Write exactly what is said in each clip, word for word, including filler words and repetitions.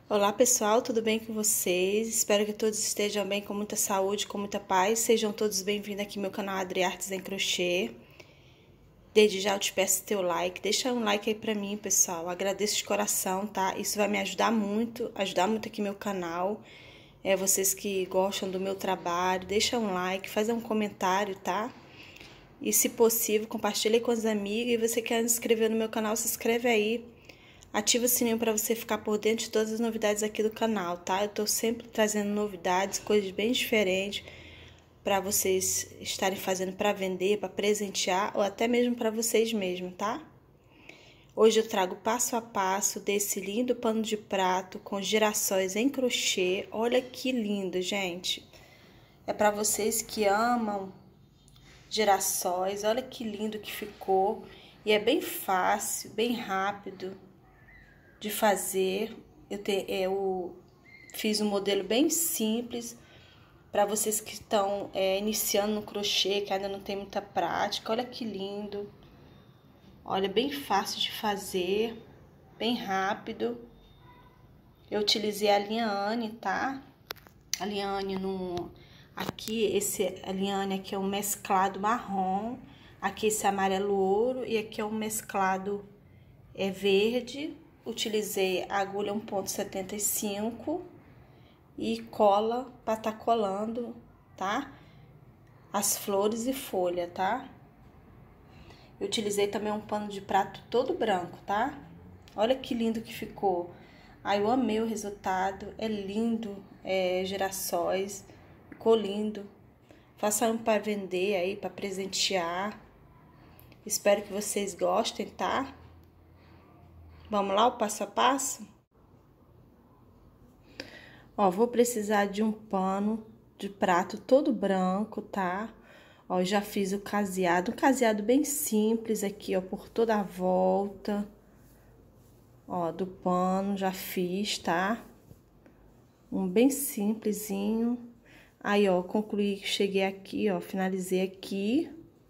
Olá pessoal, tudo bem com vocês? Espero que todos estejam bem, com muita saúde, com muita paz. Sejam todos bem-vindos aqui no meu canal Adri Artes em Crochê. Desde já eu te peço teu like, deixa um like aí pra mim, pessoal. Agradeço de coração, tá? Isso vai me ajudar muito, ajudar muito aqui meu canal. É, vocês que gostam do meu trabalho, deixa um like, faz um comentário, tá? E se possível, compartilhe com os amigos. E você quer se inscrever no meu canal, se inscreve aí. Ativa o sininho para você ficar por dentro de todas as novidades aqui do canal, tá? Eu tô sempre trazendo novidades, coisas bem diferentes para vocês estarem fazendo para vender, para presentear ou até mesmo para vocês mesmos, tá? Hoje eu trago passo a passo desse lindo pano de prato com girassóis em crochê. Olha que lindo, gente. É para vocês que amam girassóis. Olha que lindo que ficou. E é bem fácil, bem rápido de fazer. Eu, te, eu fiz um modelo bem simples para vocês que estão é, iniciando no crochê, que ainda não tem muita prática. Olha que lindo. Olha, bem fácil de fazer, bem rápido. Eu utilizei a linha Anne, tá? A linha Anne no... Aqui, esse a linha Anne aqui é um mesclado marrom. Aqui esse amarelo ouro e aqui é um mesclado é, verde. Utilizei a agulha um ponto setenta e cinco e cola para tá colando, tá? As flores e folha, tá? Eu utilizei também um pano de prato todo branco, tá? Olha que lindo que ficou. Ai, eu amei o resultado, é lindo, é girassóis, ficou lindo. Faça um para vender aí, para presentear. Espero que vocês gostem, tá? Vamos lá, o passo a passo? Ó, vou precisar de um pano de prato todo branco, tá? Ó, já fiz o caseado, um caseado bem simples aqui, ó, por toda a volta. Ó, do pano, já fiz, tá? Um bem simplesinho. Aí, ó, concluí, cheguei aqui, ó, finalizei aqui.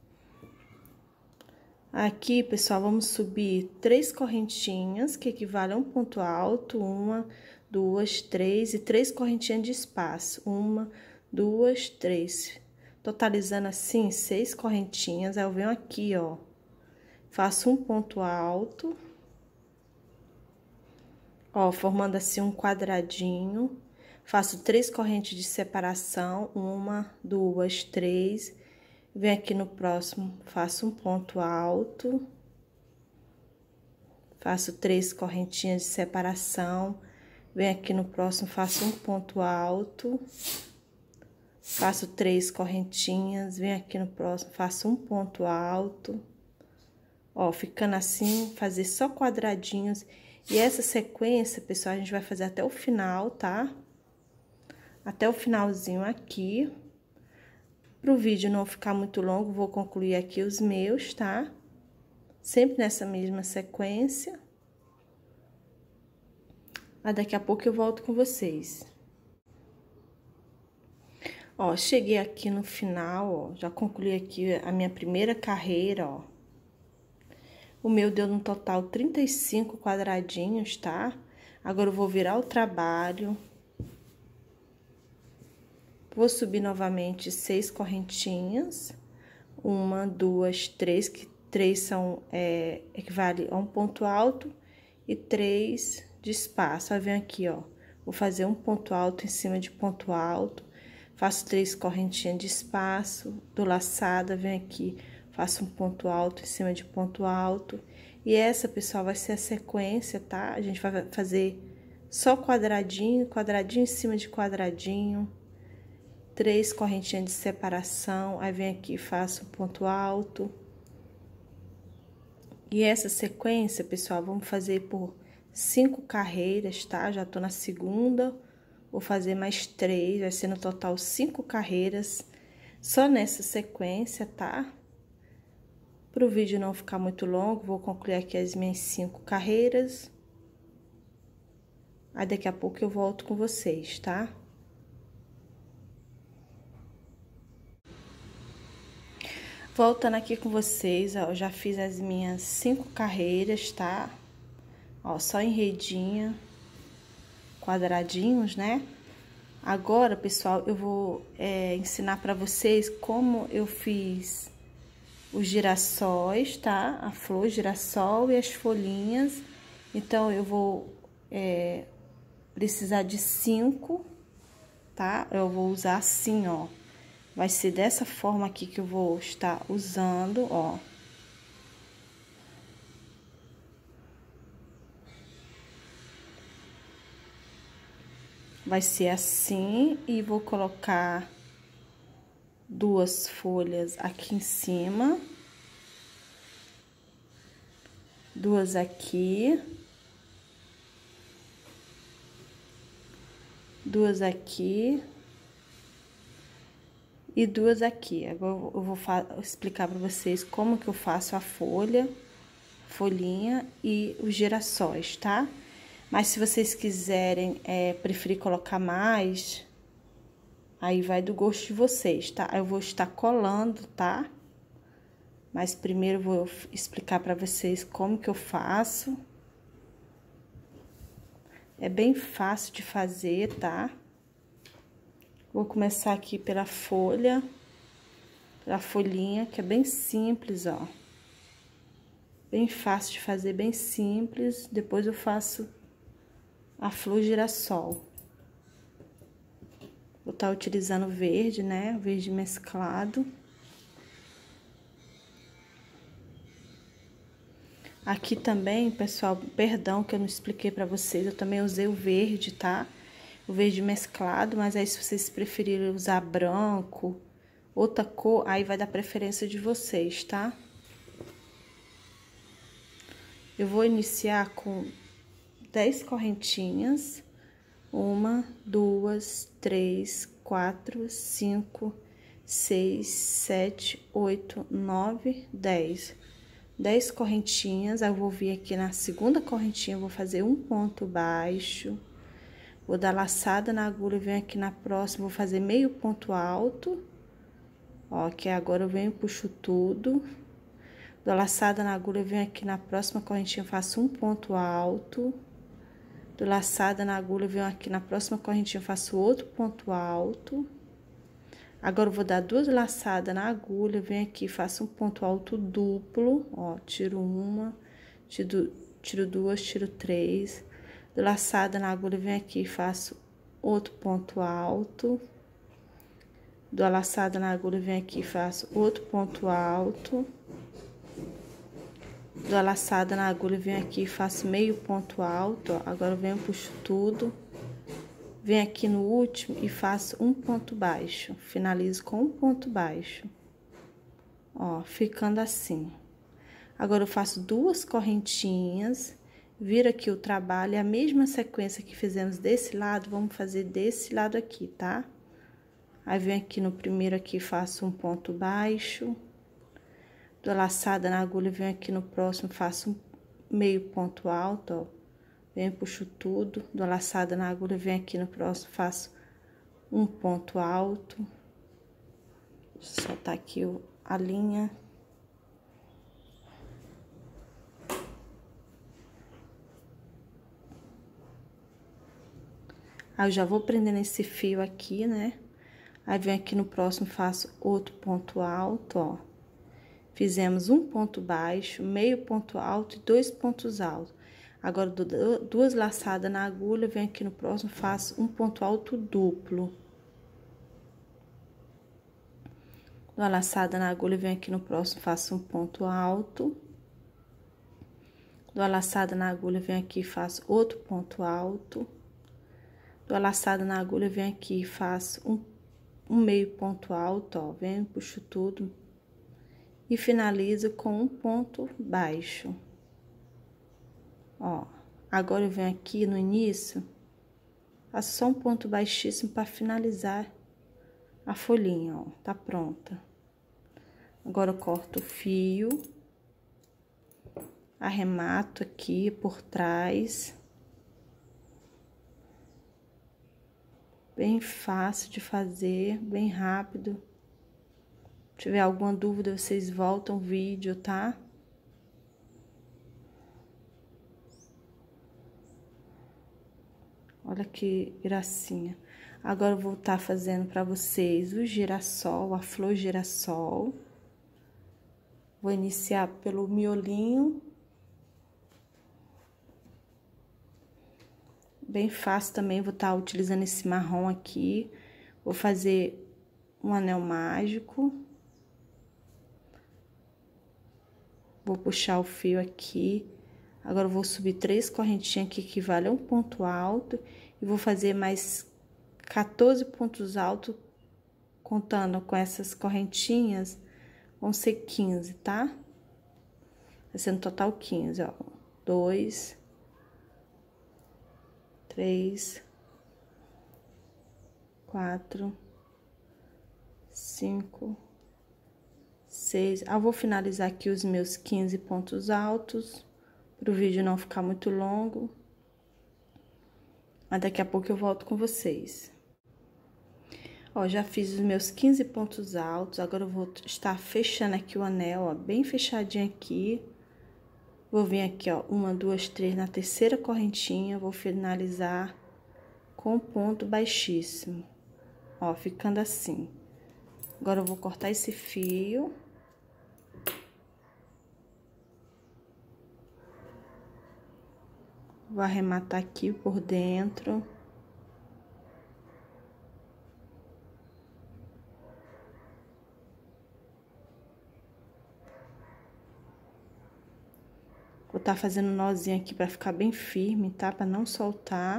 Aqui, pessoal, vamos subir três correntinhas, que equivale a um ponto alto, uma, duas, três, e três correntinhas de espaço, uma, duas, três. Totalizando assim, seis correntinhas, aí eu venho aqui, ó, faço um ponto alto, ó, formando assim um quadradinho, faço três correntes de separação, uma, duas, três. Venho aqui no próximo, faço um ponto alto, faço três correntinhas de separação, venho aqui no próximo, faço um ponto alto, faço três correntinhas, venho aqui no próximo, faço um ponto alto, ó, ficando assim, fazer só quadradinhos. E essa sequência, pessoal, a gente vai fazer até o final, tá? Até o finalzinho aqui. Para o vídeo não ficar muito longo, vou concluir aqui os meus, tá? Sempre nessa mesma sequência. Mas daqui a pouco eu volto com vocês. Ó, cheguei aqui no final, ó, já concluí aqui a minha primeira carreira, ó. O meu deu no total trinta e cinco quadradinhos, tá? Agora eu vou virar o trabalho. Vou subir novamente seis correntinhas, uma, duas, três, que três são, é, equivale a um ponto alto e três de espaço. Aí, venho aqui, ó, vou fazer um ponto alto em cima de ponto alto, faço três correntinhas de espaço, dou laçada, venho aqui, faço um ponto alto em cima de ponto alto. E essa, pessoal, vai ser a sequência, tá? A gente vai fazer só quadradinho, quadradinho em cima de quadradinho. Três correntinhas de separação, aí vem aqui, faço um ponto alto. E essa sequência, pessoal, vamos fazer por cinco carreiras, tá? Já tô na segunda, vou fazer mais três, vai ser no total cinco carreiras, só nessa sequência, tá? Para o vídeo não ficar muito longo, vou concluir aqui as minhas cinco carreiras. Aí, daqui a pouco eu volto com vocês, tá? Voltando aqui com vocês, ó, eu já fiz as minhas cinco carreiras, tá? Ó, só em redinha, quadradinhos, né? Agora, pessoal, eu vou é, ensinar para vocês como eu fiz os girassóis, tá? A flor girassol e as folhinhas. Então, eu vou é, precisar de cinco, tá? Eu vou usar assim, ó. Vai ser dessa forma aqui que eu vou estar usando, ó. Vai ser assim, e vou colocar duas folhas aqui em cima. Duas aqui. Duas aqui. E duas aqui. Agora eu vou explicar para vocês como que eu faço a folha, folhinha e os girassóis, tá? Mas se vocês quiserem, é, preferir colocar mais, aí vai do gosto de vocês, tá? Eu vou estar colando, tá? Mas primeiro eu vou explicar para vocês como que eu faço. É bem fácil de fazer, tá? Vou começar aqui pela folha, pela folhinha, que é bem simples, ó. Bem fácil de fazer, bem simples. Depois eu faço a flor girassol. Vou estar utilizando verde, né? Verde mesclado. Aqui também, pessoal, perdão que eu não expliquei pra vocês, eu também usei o verde, tá? O verde mesclado, mas aí se vocês preferirem usar branco, outra cor, aí vai dar preferência de vocês, tá? Eu vou iniciar com dez correntinhas. Uma, duas, três, quatro, cinco, seis, sete, oito, nove, dez. Dez correntinhas, aí eu vou vir aqui na segunda correntinha, vou fazer um ponto baixo. Vou dar laçada na agulha, venho aqui na próxima, vou fazer meio ponto alto. Ó, que agora eu venho e puxo tudo. Dou laçada na agulha, venho aqui na próxima correntinha, faço um ponto alto. Dou laçada na agulha, venho aqui na próxima correntinha, faço outro ponto alto. Agora, eu vou dar duas laçadas na agulha, venho aqui, faço um ponto alto duplo, ó, tiro uma, tiro, tiro duas, tiro três. Dou laçada na agulha, venho aqui, faço outro ponto alto. Dou a laçada na agulha, venho aqui, faço outro ponto alto. Dou a laçada na agulha, venho aqui, faço meio ponto alto, ó. Agora eu venho, puxo tudo, venho aqui no último e faço um ponto baixo, finalizo com um ponto baixo, ó, ficando assim. Agora eu faço duas correntinhas, viro aqui o trabalho, é a mesma sequência que fizemos desse lado, vamos fazer desse lado aqui, tá? Aí venho aqui no primeiro aqui, faço um ponto baixo. Dou a laçada na agulha, venho aqui no próximo, faço um meio ponto alto, ó. Venho, puxo tudo, dou a laçada na agulha, venho aqui no próximo, faço um ponto alto. Deixa eu soltar aqui o, a linha. Aí, eu já vou prendendo esse fio aqui, né? Aí, venho aqui no próximo, faço outro ponto alto, ó. Fizemos um ponto baixo, meio ponto alto e dois pontos altos. Agora, dou duas laçadas na agulha, venho aqui no próximo, faço um ponto alto duplo. Dou a laçada na agulha, venho aqui no próximo, faço um ponto alto. Dou a laçada na agulha, venho aqui, faço outro ponto alto. Dou a laçada na agulha, venho aqui, faço um, um meio ponto alto, ó. Venho, puxo tudo. E finalizo com um ponto baixo. Ó, agora eu venho aqui no início, faço só um ponto baixíssimo para finalizar a folhinha, ó, tá pronta. Agora eu corto o fio, arremato aqui por trás. Bem fácil de fazer, bem rápido. Se tiver alguma dúvida, vocês voltam o vídeo, tá? Ó, Olha que gracinha. Agora eu vou estar fazendo para vocês o girassol, a flor girassol. Vou iniciar pelo miolinho. Bem fácil também, vou estar utilizando esse marrom aqui. Vou fazer um anel mágico. Vou puxar o fio aqui. Agora, eu vou subir três correntinhas que equivalem a um ponto alto. E vou fazer mais quatorze pontos altos, contando com essas correntinhas, vão ser quinze, tá? Vai ser no total quinze, ó. Dois, três, quatro, cinco, seis. Ah, eu vou finalizar aqui os meus quinze pontos altos, para o vídeo não ficar muito longo. Mas daqui a pouco eu volto com vocês. Ó, já fiz os meus quinze pontos altos, agora eu vou estar fechando aqui o anel, ó, bem fechadinho aqui. Vou vir aqui, ó, uma, duas, três, na terceira correntinha, vou finalizar com ponto baixíssimo, ó, ficando assim. Agora eu vou cortar esse fio. Vou arrematar aqui por dentro. Vou estar fazendo um nozinho aqui pra ficar bem firme, tá? Pra não soltar.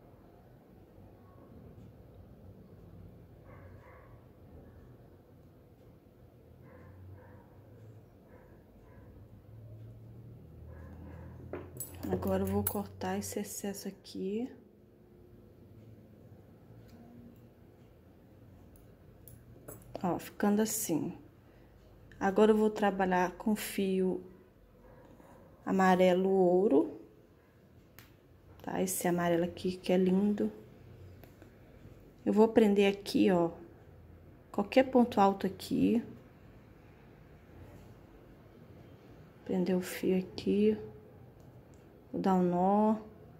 Agora eu vou cortar esse excesso aqui. Ó, ficando assim. Agora eu vou trabalhar com fio amarelo ouro, tá? Esse amarelo aqui que é lindo. Eu vou prender aqui, ó, qualquer ponto alto aqui. Prender o fio aqui. Vou dar um nó.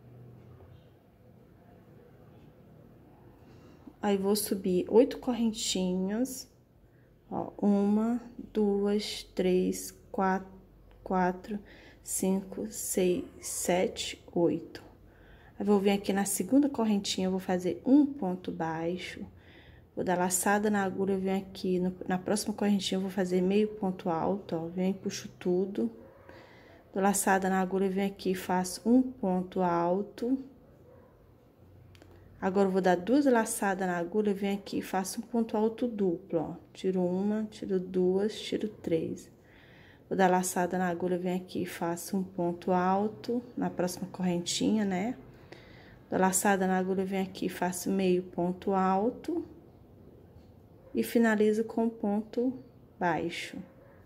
Aí, vou subir oito correntinhas. Ó, uma, duas, três, quatro, quatro, cinco, seis, sete, oito. Aí, vou vir aqui na segunda correntinha, vou fazer um ponto baixo. Vou dar laçada na agulha, eu venho aqui, no, na próxima correntinha, eu vou fazer meio ponto alto, ó. Venho e puxo tudo. Dou laçada na agulha, venho aqui e faço um ponto alto. Agora, eu vou dar duas laçadas na agulha, venho aqui e faço um ponto alto duplo, ó. Tiro uma, tiro duas, tiro três. Vou dar laçada na agulha, venho aqui e faço um ponto alto na próxima correntinha, né? Dou laçada na agulha, venho aqui e faço meio ponto alto. E finalizo com ponto baixo.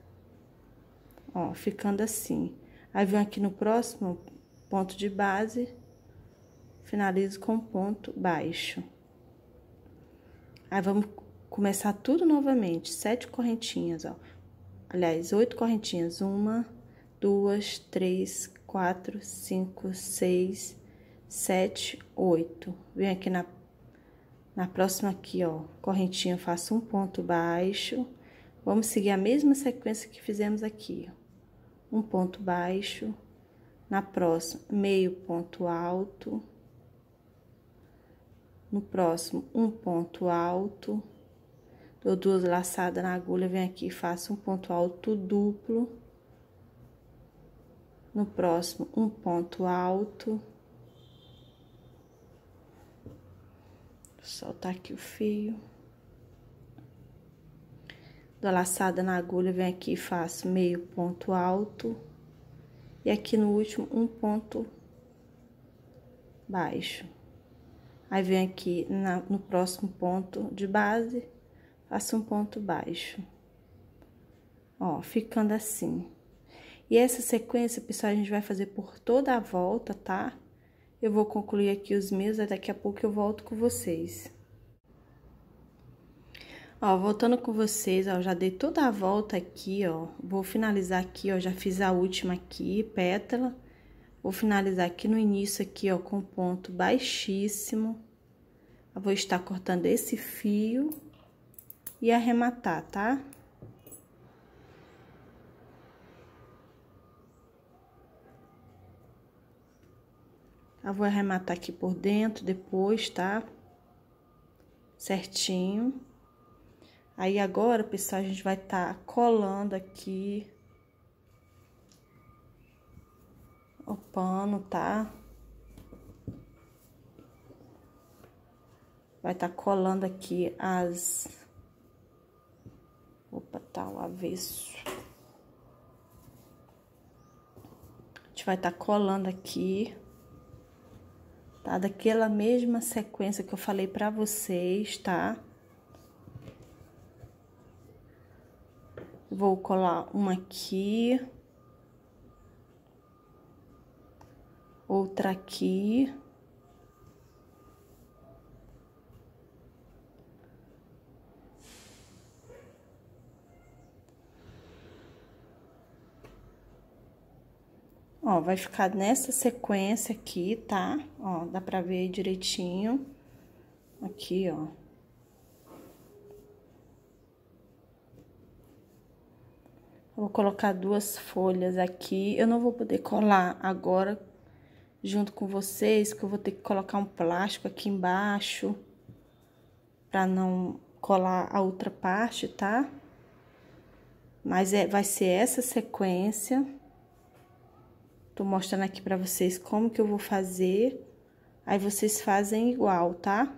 Ó, ficando assim. Aí, venho aqui no próximo ponto de base, finalizo com ponto baixo. Aí, vamos começar tudo novamente, sete correntinhas, ó. Aliás, oito correntinhas, uma, duas, três, quatro, cinco, seis, sete, oito. Venho aqui na, na próxima aqui, ó, correntinha, faço um ponto baixo. Vamos seguir a mesma sequência que fizemos aqui, ó. Um ponto baixo, na próxima, meio ponto alto, no próximo, um ponto alto, dou duas laçadas na agulha, venho aqui e faço um ponto alto duplo, no próximo, um ponto alto, vou soltar aqui o fio. Dou a laçada na agulha, venho aqui e faço meio ponto alto. E aqui no último, um ponto baixo. Aí, venho aqui na, no próximo ponto de base, faço um ponto baixo. Ó, ficando assim. E essa sequência, pessoal, a gente vai fazer por toda a volta, tá? Eu vou concluir aqui os meus, e daqui a pouco eu volto com vocês. Ó, voltando com vocês, ó, já dei toda a volta aqui, ó. Vou finalizar aqui, ó, já fiz a última aqui, pétala. Vou finalizar aqui no início, aqui, ó, com ponto baixíssimo. Eu vou estar cortando esse fio e arrematar, tá? Eu vou arrematar aqui por dentro depois, tá? Certinho. Aí, agora, pessoal, a gente vai estar colando aqui o pano, tá? Vai estar colando aqui as... Opa, tá o avesso. A gente vai estar colando aqui, tá? Daquela mesma sequência que eu falei pra vocês, tá? Vou colar uma aqui. Outra aqui. Ó, vai ficar nessa sequência aqui, tá? Ó, dá pra ver direitinho. Aqui, ó. Vou colocar duas folhas aqui. Eu não vou poder colar agora junto com vocês, que eu vou ter que colocar um plástico aqui embaixo pra não colar a outra parte, tá? Mas é, vai ser essa sequência. Tô mostrando aqui pra vocês como que eu vou fazer. Aí, vocês fazem igual, tá?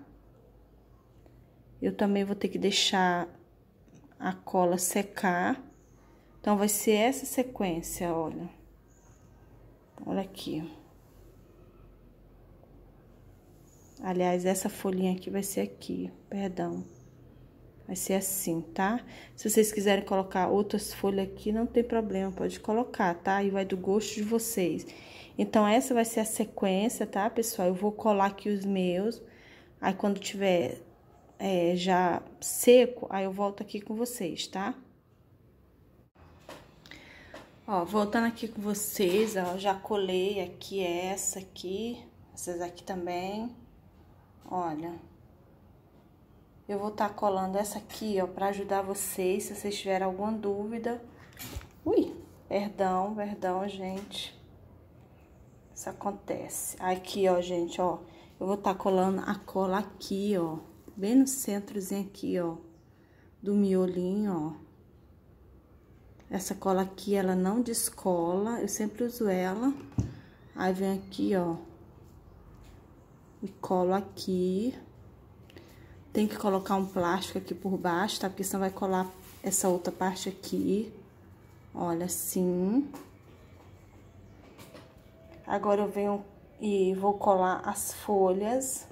Eu também vou ter que deixar a cola secar. Então, vai ser essa sequência, olha. Olha aqui, ó. Aliás, essa folhinha aqui vai ser aqui, perdão. Vai ser assim, tá? Se vocês quiserem colocar outras folhas aqui, não tem problema, pode colocar, tá? E vai do gosto de vocês. Então, essa vai ser a sequência, tá, pessoal? Eu vou colar aqui os meus. Aí, quando tiver é, já seco, aí eu volto aqui com vocês, tá? Ó, voltando aqui com vocês, ó, já colei aqui essa aqui, essas aqui também. Olha, eu vou estar colando essa aqui, ó, pra ajudar vocês, se vocês tiverem alguma dúvida. Ui, perdão, perdão, gente. Isso acontece. Aqui, ó, gente, ó, eu vou estar colando a cola aqui, ó, bem no centrozinho aqui, ó, do miolinho, ó. Essa cola aqui, ela não descola, eu sempre uso ela. Aí, vem aqui, ó, e colo aqui. Tem que colocar um plástico aqui por baixo, tá? Porque senão vai colar essa outra parte aqui. Olha, assim. Agora, eu venho e vou colar as folhas.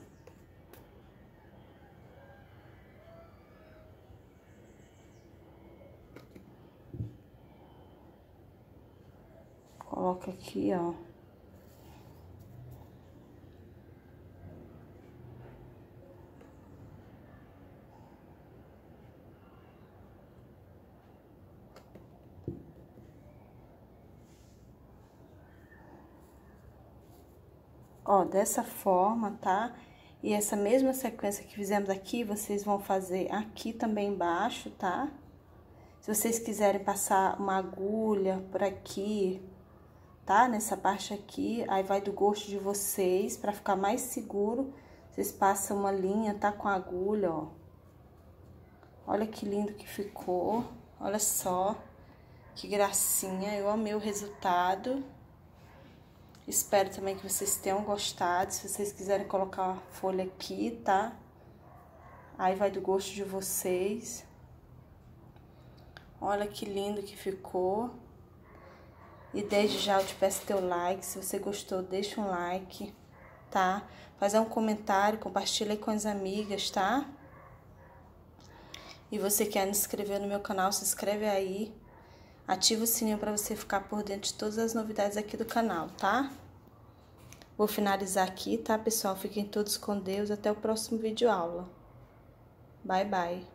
Coloca aqui, ó. Ó, dessa forma, tá? E essa mesma sequência que fizemos aqui, vocês vão fazer aqui também embaixo, tá? Se vocês quiserem passar uma agulha por aqui, tá? Nessa parte aqui, aí vai do gosto de vocês, pra ficar mais seguro, vocês passam uma linha, tá? Com a agulha, ó. Olha que lindo que ficou, olha só, que gracinha, eu amei o resultado. Espero também que vocês tenham gostado. Se vocês quiserem colocar a folha aqui, tá? Aí vai do gosto de vocês. Olha que lindo que ficou. E desde já eu te peço teu like. Se você gostou, deixa um like, tá? Faz um comentário, compartilha aí com as amigas, tá? E você quer se inscrever no meu canal, se inscreve aí. Ativa o sininho para você ficar por dentro de todas as novidades aqui do canal, tá? Vou finalizar aqui, tá, pessoal? Fiquem todos com Deus. Até o próximo vídeo aula. Bye, bye.